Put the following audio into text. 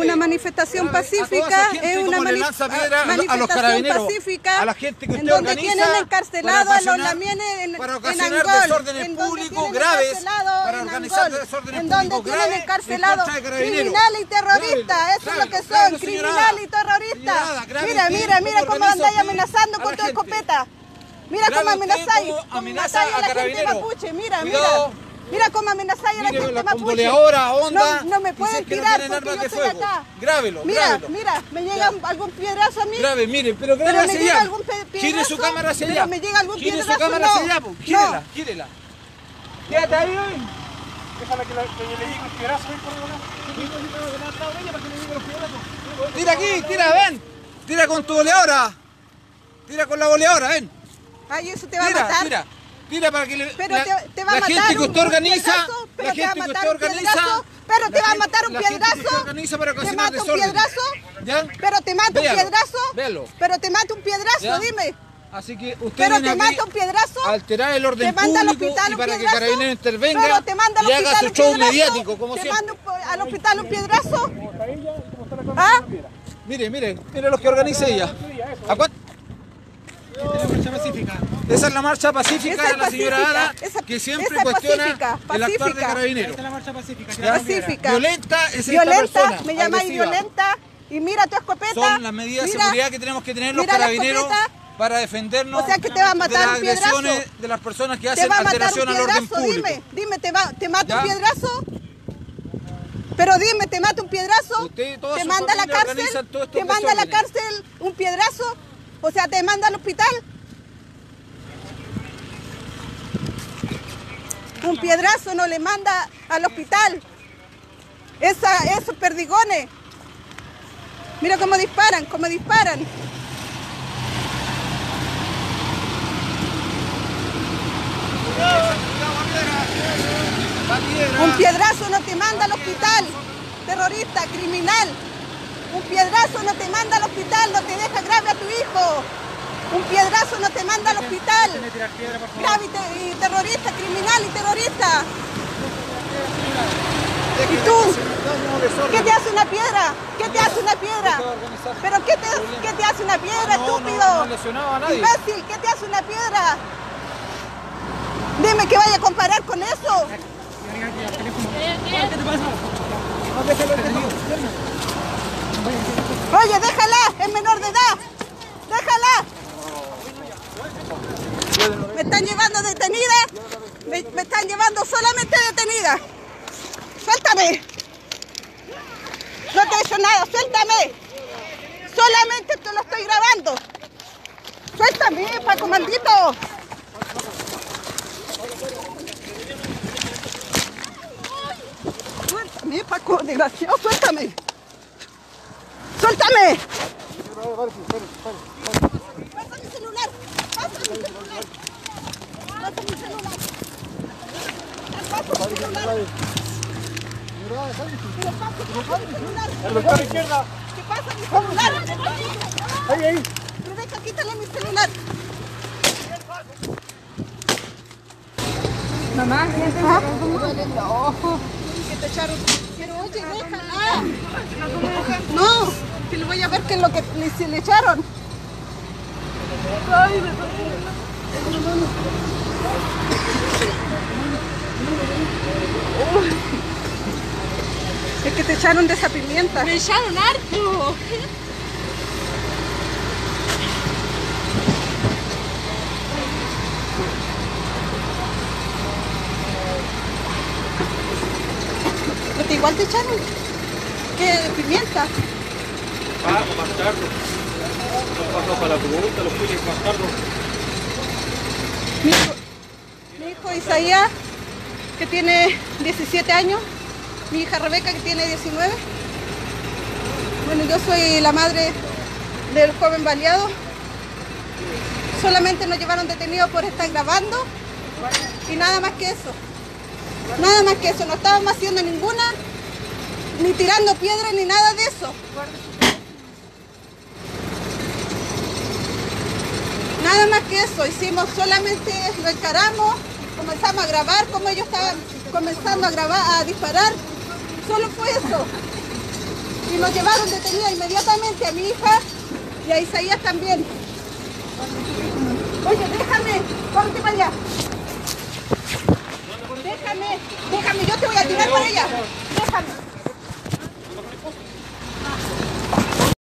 una manifestación pacífica, es una manifestación pacífica, a la gente que en usted donde organiza, tienen encarcelado a los lamienes en Angol, desórdenes públicos graves, para organizar desórdenes públicos graves, tienen encarcelado criminales y terroristas, eso es lo que son, criminales y terroristas. Mira cómo andáis amenazando con tu escopeta. Mira cómo amenazáis a la gente mapuche, mira cómo amenazáis a la gente mapuche. No me pueden tirar porque yo estoy acá. Grábelo, mira, me llega algún piedrazo a mí. Grave, mire, pero grábelo hacia allá. Gire su cámara hacia allá. Me llega algún Gire piedrazo, su cámara hacia allá, gírela. Quédate ahí hoy. Déjala que le llegue el piedrazo ahí por la. Tira aquí, ven. Tira con tu boleadora. Tira con la boleadora, ven. Ay, eso te va a matar. Tira para que pero te va a la matar gente que usted organiza, pero te va a matar un piedrazo, pero te va a matar un piedrazo, te mata un piedrazo, pero te mata un piedrazo, pero te mata un piedrazo, dime. Así que usted pero te mata un piedrazo, a alterar el orden público y para que Carabineros intervenga y haga su show mediático, como siempre. Te manda al hospital un piedrazo. ¿Ah? Mire los que organiza ella. Esa es la marcha pacífica de la señora Ada, que siempre cuestiona el actuar de Carabineros. Esta es la marcha pacífica. Violenta es esta persona. Me llamáis violenta y mira tu escopeta. Son las medidas de seguridad que tenemos que tener los Carabineros para defendernos de las agresiones de las personas que hacen alteración al orden público. Dime, ¿te mata un piedrazo? Pero dime, ¿te mata un piedrazo? ¿Te manda a la cárcel? ¿Te manda a la cárcel un piedrazo? O sea, ¿te manda al hospital? Un piedrazo no le manda al hospital. Esos perdigones. Mira cómo disparan, Un piedrazo no te manda al hospital, terrorista, criminal. Un piedrazo no te manda al hospital, no te deja grave a tu hijo. Un piedrazo no te manda al hospital. Grave y terrorista, criminal y terrorista. ¿Y tú? ¿Qué te hace una piedra? ¿Qué te hace una piedra? ¿Pero qué te hace una piedra, estúpido? Imbécil, ¿qué te hace una piedra? Dime que vaya a comparar con eso. Oye, déjala, es menor de edad. Déjala. Me están llevando detenida. Me están llevando solamente detenida. Suéltame. No te he hecho nada, suéltame. Solamente te lo estoy grabando. Suéltame, Paco maldito. Suéltame, Paco, desgraciado, suéltame. ¡Suéltame! Pasa mi celular. Pasa mi celular. Pasa mi celular. Pasa mi celular. Pero pasa mi celular. ¿Qué pasa mi celular? Ahí. Rebeca, quítale mi celular. Mamá, No. Que te echaron. Pero oye, déjala. No, que le voy a ver qué es lo que le echaron. Ay, es que te echaron de esa pimienta. me echaron harto. Porque igual te echaron. ¿Qué pimienta? Bastardo. Los pasos para la pregunta, los fuiles bastardo. Mi hijo Isaías, que tiene 17 años, mi hija Rebeca, que tiene 19. Bueno, yo soy la madre del joven baleado. Solamente nos llevaron detenidos por estar grabando y nada más que eso. Nada más que eso, no estábamos haciendo ninguna, ni tirando piedras ni nada de eso. Nada más que eso, hicimos solamente, lo encaramos, comenzamos a grabar como ellos estaban comenzando a grabar, a disparar. Solo fue eso. Y nos llevaron detenida inmediatamente a mi hija y a Isaías también. Oye, déjame, córrete para allá. Déjame, yo te voy a tirar para allá.